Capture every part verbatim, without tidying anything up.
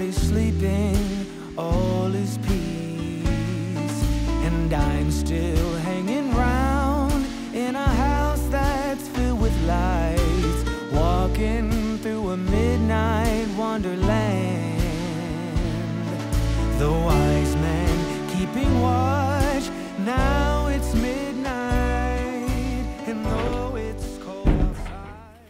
is sleeping, all is peace, and I'm still hanging round in a house that's filled with lights, walking through a midnight wonderland. The wise man keeping watch, now it's midnight, and though it's cold outside.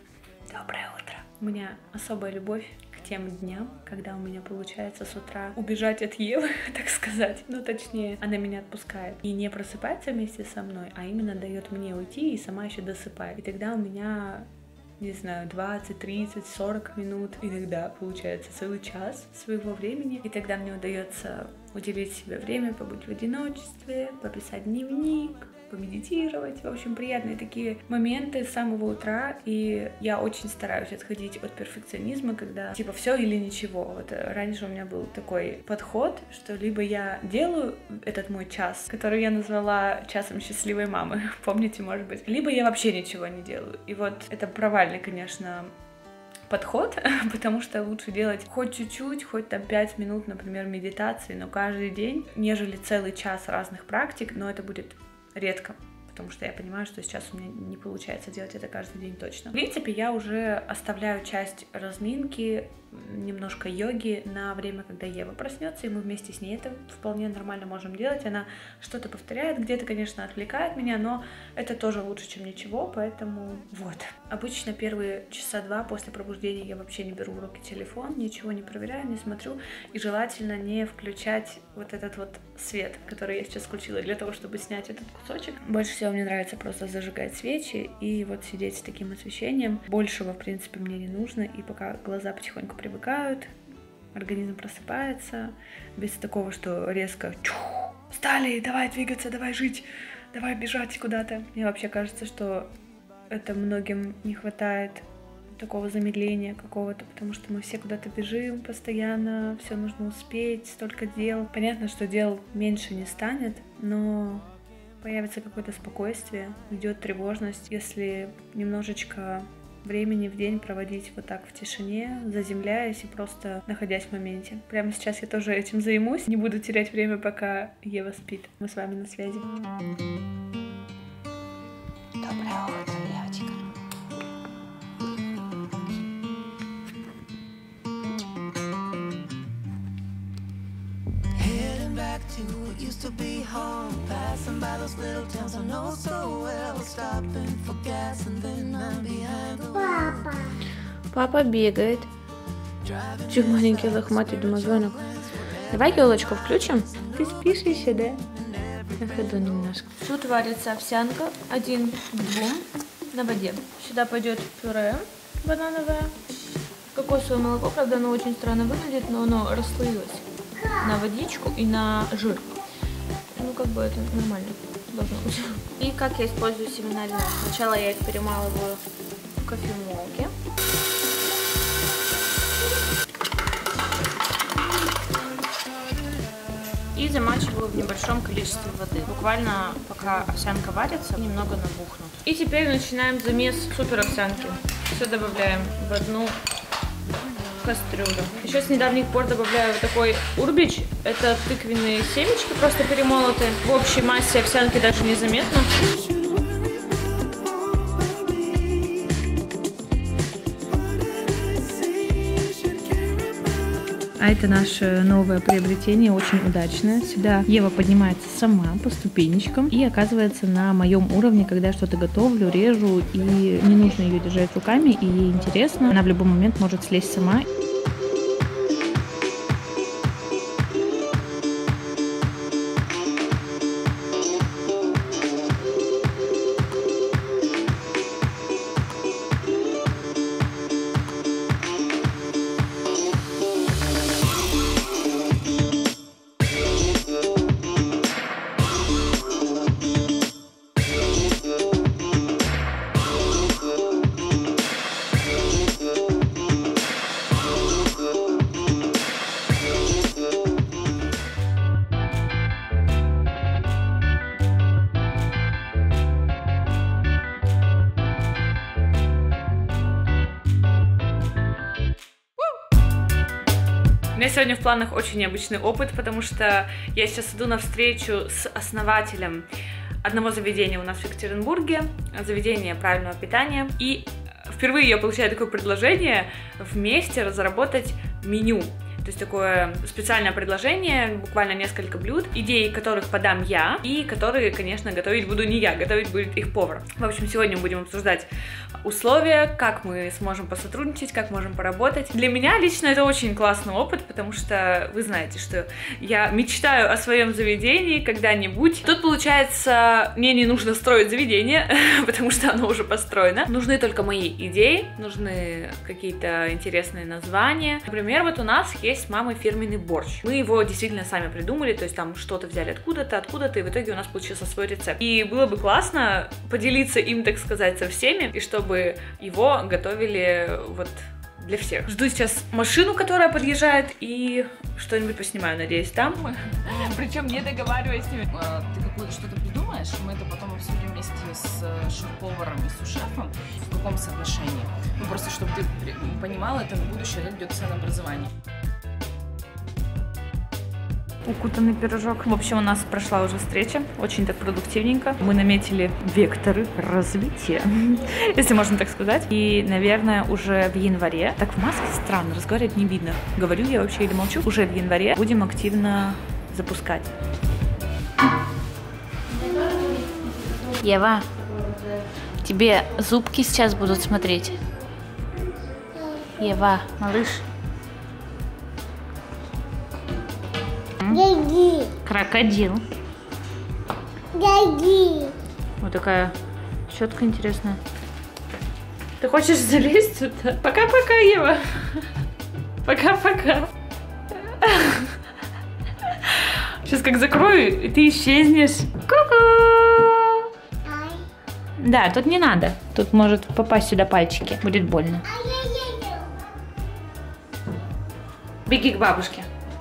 Доброе утро. У меня особая любовь к тем дням, когда у меня получается с утра убежать от Евы, так сказать. Ну, точнее, она меня отпускает и не просыпается вместе со мной, а именно дает мне уйти и сама еще досыпает. И тогда у меня, не знаю, двадцать, тридцать, сорок минут, иногда получается целый час своего времени. И тогда мне удается уделить себе время, побыть в одиночестве, пописать дневник, помедитировать. В общем, приятные такие моменты с самого утра. И я очень стараюсь отходить от перфекционизма, когда типа все или ничего. Вот раньше у меня был такой подход, что либо я делаю этот мой час, который я назвала часом счастливой мамы, помните, может быть, либо я вообще ничего не делаю. И вот это провальный, конечно, подход, потому что лучше делать хоть чуть-чуть, хоть там пять минут, например, медитации, но каждый день, нежели целый час разных практик, но это будет редко, потому что я понимаю, что сейчас у меня не получается делать это каждый день точно. В принципе, я уже оставляю часть разминки, немножко йоги на время, когда Ева проснется, и мы вместе с ней это вполне нормально можем делать. Она что-то повторяет, где-то, конечно, отвлекает меня, но это тоже лучше, чем ничего, поэтому вот. Обычно первые часа два после пробуждения я вообще не беру в руки телефон, ничего не проверяю, не смотрю, и желательно не включать вот этот вот свет, который я сейчас включила для того, чтобы снять этот кусочек. Больше всего мне нравится просто зажигать свечи и вот сидеть с таким освещением. Большего, в принципе, мне не нужно, и пока глаза потихоньку привыкают, организм просыпается, без такого, что резко чух, встали, давай двигаться, давай жить, давай бежать куда-то. Мне вообще кажется, что это многим не хватает, такого замедления какого-то, потому что мы все куда-то бежим постоянно, все нужно успеть, столько дел. Понятно, что дел меньше не станет, но появится какое-то спокойствие, идет тревожность, если немножечко времени в день проводить вот так в тишине, заземляясь и просто находясь в моменте. Прямо сейчас я тоже этим займусь, не буду терять время, пока Ева спит. Мы с вами на связи. Доброе утро, девочка. To what used to be home, passing by those little towns I know so well, stopping for gas and then I'm behind the wheel. Папа бегает. Чуть маленький лохматый домовенок. Давай елочку включим. Ты спишь еще, да? На ходу немножко. Тут варится овсянка один к двум на воде. Сюда пойдет пюре банановое. Кокосовое молоко, правда, оно очень странно выглядит, но оно расслоилось на водичку и на жир. Ну, как бы это нормально должно быть. И как я использую семена льна. Сначала я их перемалываю в кофемолке. И замачиваю в небольшом количестве воды. Буквально пока овсянка варится, немного набухнут. И теперь начинаем замес супер овсянки. Все добавляем в одну кастрюлю. Еще с недавних пор добавляю вот такой урбич. Это тыквенные семечки, просто перемолотые. В общей массе овсянки даже незаметно. А это наше новое приобретение, очень удачное. Сюда Ева поднимается сама по ступенечкам и оказывается на моем уровне, когда я что-то готовлю, режу, и не нужно ее держать руками, и ей интересно. Она в любой момент может слезть сама. меня сегодня в планах очень необычный опыт, потому что я сейчас иду на встречу с основателем одного заведения у нас в Екатеринбурге, заведения правильного питания, и впервые я получаю такое предложение вместе разработать меню. То есть такое специальное предложение, буквально несколько блюд, идеи которых подам я, и которые, конечно, готовить буду не я, готовить будет их повар. В общем, сегодня мы будем обсуждать условия, как мы сможем посотрудничать, как можем поработать. Для меня лично это очень классный опыт, потому что вы знаете, что я мечтаю о своем заведении когда-нибудь. Тут, получается, мне не нужно строить заведение, потому что оно уже построено. Нужны только мои идеи, нужны какие-то интересные названия. Например, вот у нас есть с мамой фирменный борщ. Мы его действительно сами придумали, то есть там что-то взяли откуда-то, откуда-то, и в итоге у нас получился свой рецепт. И было бы классно поделиться им, так сказать, со всеми, и чтобы его готовили вот для всех. Жду сейчас машину, которая подъезжает, и что-нибудь поснимаю, надеюсь, там. Причем не договариваясь с ними. Ты какое-то что-то придумаешь, мы это потом обсудим вместе с шеф-поваром и сушефом, в каком соотношении. Ну, просто, чтобы ты понимала, это на будущее идет ценообразование. Укутанный пирожок. В общем, у нас прошла уже встреча, очень так продуктивненько. Мы наметили векторы развития, если можно так сказать. И, наверное, уже в январе, так в маске странно, разговаривать не видно. Говорю я вообще или молчу? Уже в январе будем активно запускать. Ева, тебе зубки сейчас будут смотреть. Ева, малыш. Гаги. Крокодил. Гаги. Вот такая щетка интересная. Ты хочешь залезть сюда? Пока-пока, Ева. Пока-пока. Сейчас как закрою, и ты исчезнешь. Ку-ку. Да, тут не надо. Тут может попасть сюда пальчики. Будет больно. Беги к бабушке.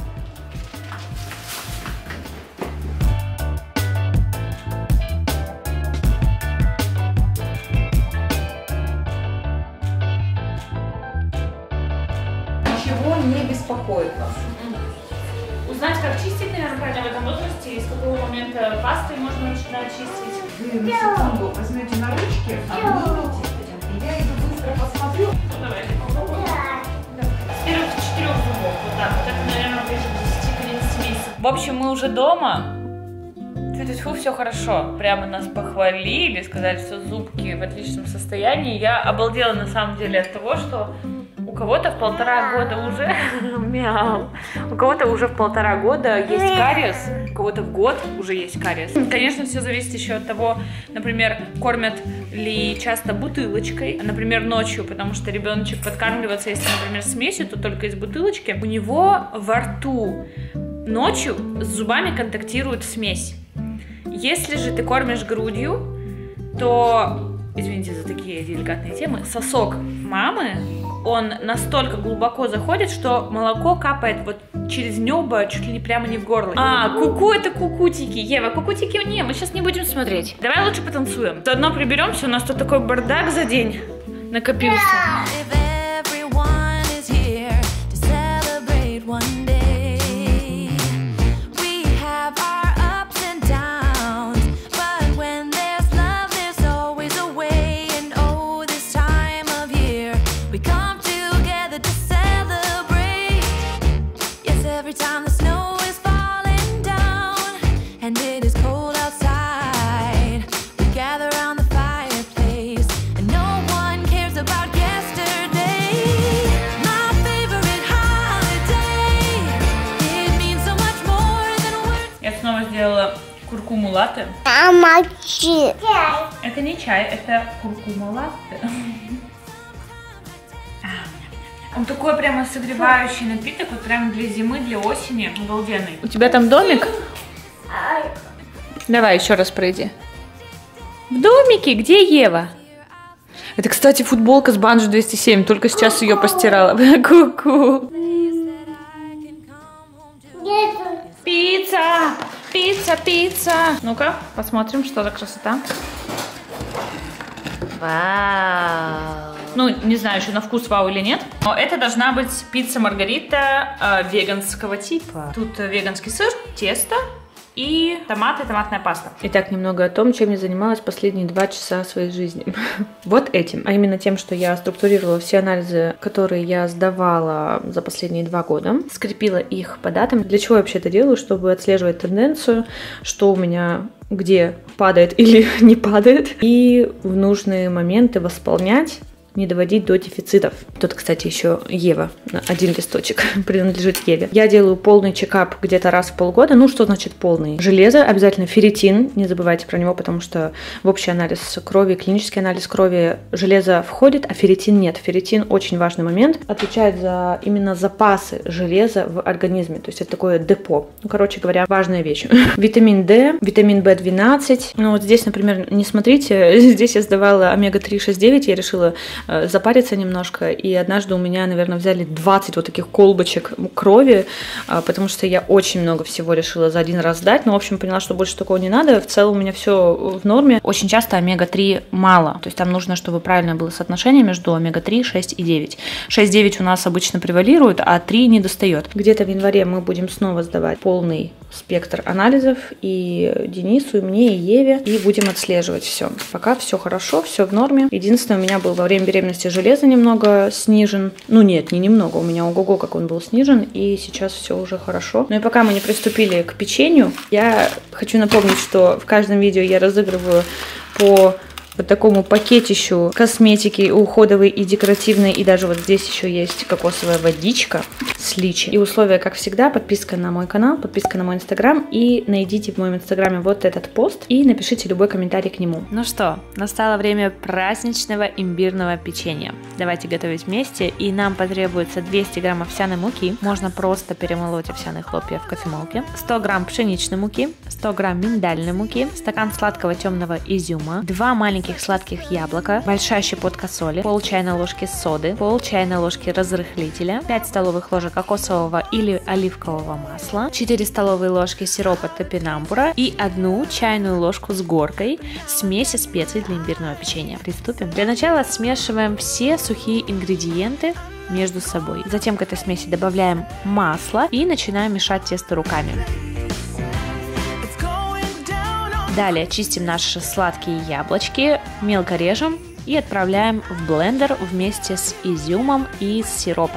Не беспокоит вас. Узнать, как чистить, наверное, правильно в этом возрасте, и с какого момента пастой можно начинать чистить. Вы на секунду возьмете на ручки, а вы и я иду быстро посмотрю. Ну, давайте попробуем. Да. С первых четырех зубов. Вот так. Вот это, наверное, ближе к десяти-одиннадцати месяцев. В общем, мы уже дома. Фу, все хорошо. Прямо нас похвалили, сказали, что зубки в отличном состоянии. Я обалдела на самом деле от того, что у кого-то в полтора года уже мяу. У кого-то уже в полтора года есть кариес, у кого-то в год уже есть кариес. Конечно, все зависит еще от того, например, кормят ли часто бутылочкой, например, ночью, потому что ребеночек подкармливается, если, например, смесью, то только из бутылочки. У него во рту ночью с зубами контактирует смесь. Если же ты кормишь грудью, то, извините за такие деликатные темы, сосок мамы, он настолько глубоко заходит, что молоко капает вот через небо, чуть ли не прямо не в горло. А, куку это кукутики. Ева, кукутики не, мы сейчас не будем смотреть. Давай лучше потанцуем. Заодно приберемся, у нас тут такой бардак за день накопился. Сделала куркуму латте. Это не чай, это куркума латте. Он такой прямо согревающий напиток, вот прямо для зимы, для осени, обалденный. У тебя там домик? Давай еще раз пройди. В домике? Где Ева? Это, кстати, футболка с Банжо двести семь, только сейчас ее постирала. Ку-ку. Пицца! Пицца, пицца! Ну-ка, посмотрим, что за красота. Вау! Ну, не знаю еще на вкус вау или нет. Но это должна быть пицца Маргарита э, веганского типа. Тут веганский сыр, тесто и томаты, томатная паста. Итак, немного о том, чем я занималась последние два часа своей жизни. Вот этим. А именно тем, что я структурировала все анализы, которые я сдавала за последние два года. Скрепила их по датам. Для чего я вообще это делаю? Чтобы отслеживать тенденцию, что у меня где падает или не падает. И в нужные моменты восполнять, не доводить до дефицитов. Тут, кстати, еще Ева. Один листочек принадлежит Еве. Я делаю полный чекап где-то раз в полгода. Ну, что значит полный? Железо, обязательно ферритин. Не забывайте про него, потому что в общий анализ крови, клинический анализ крови железо входит, а ферритин нет. Ферритин очень важный момент. Отвечает за именно запасы железа в организме. То есть это такое депо. Ну, короче говоря, важная вещь. Витамин D, витамин бэ двенадцать. Ну, вот здесь, например, не смотрите. Здесь я сдавала омега три шесть девять. Я решила запариться немножко, и однажды у меня, наверное, взяли двадцать вот таких колбочек крови, потому что я очень много всего решила за один раз сдать, но, в общем, поняла, что больше такого не надо, в целом у меня все в норме. Очень часто омега три мало, то есть там нужно, чтобы правильное было соотношение между омега три, шесть и девять. шесть девять у нас обычно превалирует, а три не достает. Где-то в январе мы будем снова сдавать полный спектр анализов и Денису, и мне, и Еве, и будем отслеживать все. Пока все хорошо, все в норме. Единственное, у меня был во время беременности железо немного снижен. Ну нет, не немного, у меня ого-го, как он был снижен, и сейчас все уже хорошо. Ну и пока мы не приступили к печенью, я хочу напомнить, что в каждом видео я разыгрываю по вот такому пакетищу косметики уходовой и декоративной, и даже вот здесь еще есть кокосовая водичка с личи. И условия, как всегда, подписка на мой канал, подписка на мой инстаграм, и найдите в моем инстаграме вот этот пост и напишите любой комментарий к нему. Ну что, настало время праздничного имбирного печенья. Давайте готовить вместе, и нам потребуется двести грамм овсяной муки, можно просто перемолоть овсяные хлопья в кофемолке, сто грамм пшеничной муки, сто грамм миндальной муки, стакан сладкого темного изюма, два маленьких сладких яблока, большая щепотка соли, пол чайной ложки соды, пол чайной ложки разрыхлителя, пять столовых ложек кокосового или оливкового масла, четыре столовые ложки сиропа топинамбура и одну чайную ложку с горкой смеси специй для имбирного печенья. Приступим. Для начала смешиваем все сухие ингредиенты между собой. Затем к этой смеси добавляем масло и начинаем мешать тесто руками. Далее чистим наши сладкие яблочки, мелко режем и отправляем в блендер вместе с изюмом и с сиропом.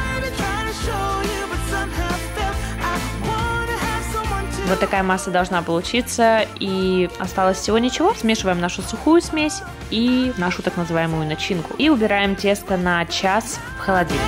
Вот такая масса должна получиться, и осталось всего ничего. Смешиваем нашу сухую смесь и нашу так называемую начинку. И убираем тесто на час в холодильник.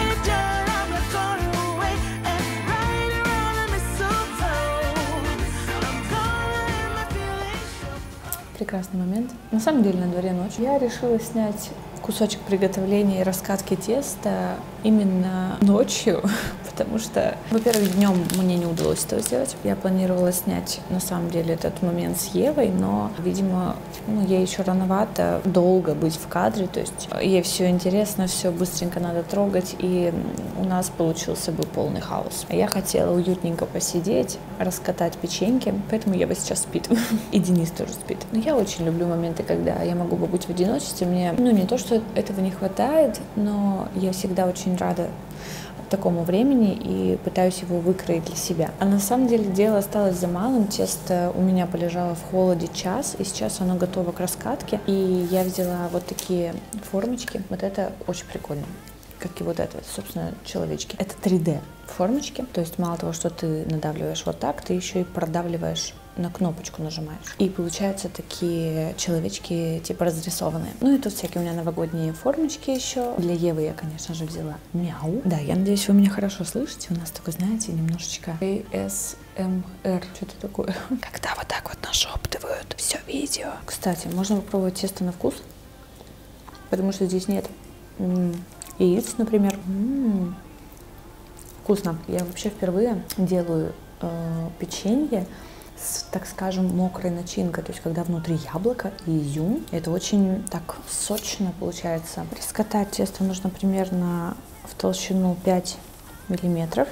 Прекрасный момент. На самом деле, на дворе ночь. Я решила снять кусочек приготовления и раскатки теста именно ночью, потому что, во-первых, днем мне не удалось этого сделать. Я планировала снять, на самом деле, этот момент с Евой, но, видимо, ну, ей еще рановато долго быть в кадре, то есть ей все интересно, все быстренько надо трогать, и у нас получился бы полный хаос. А я хотела уютненько посидеть, раскатать печеньки, поэтому Ева сейчас спит, и Денис тоже спит. Но я очень люблю моменты, когда я могу побыть в одиночестве, мне, ну, не то, что этого не хватает, но я всегда очень рада такому времени и пытаюсь его выкроить для себя. А на самом деле дело осталось за малым. Тесто у меня полежало в холоде час, и сейчас оно готово к раскатке. И я взяла вот такие формочки. Вот это очень прикольно. Как и вот это, собственно, человечки. Это три дэ формочки. То есть мало того, что ты надавливаешь вот так, ты еще и продавливаешь, на кнопочку нажимаешь. И получаются такие человечки типа разрисованные. Ну и тут всякие у меня новогодние формочки еще. Для Евы я, конечно же, взяла мяу. Да, я надеюсь, вы меня хорошо слышите. У нас такой, знаете, немножечко эй эс эм эр. Что-то такое. Когда вот так вот нашептывают все видео. Кстати, можно попробовать тесто на вкус. Потому что здесь нет м-м, яиц, например. М-м, вкусно. Я вообще впервые делаю э, печенье с, так скажем, мокрой начинкой, то есть когда внутри яблоко и изюм. Это очень так сочно получается. Раскатать тесто нужно примерно в толщину пять миллиметров.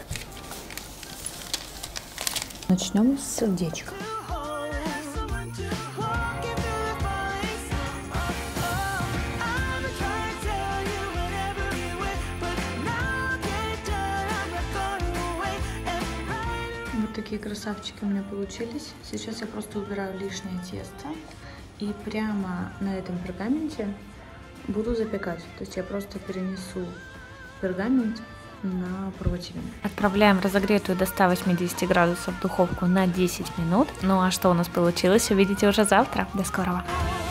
Начнем с сердечка. такие красавчики у меня получились. Сейчас я просто убираю лишнее тесто и прямо на этом пергаменте буду запекать. То есть я просто перенесу пергамент на противень. Отправляем разогретую до ста восьмидесяти градусов в духовку на десять минут. Ну а что у нас получилось, увидите уже завтра. До скорого!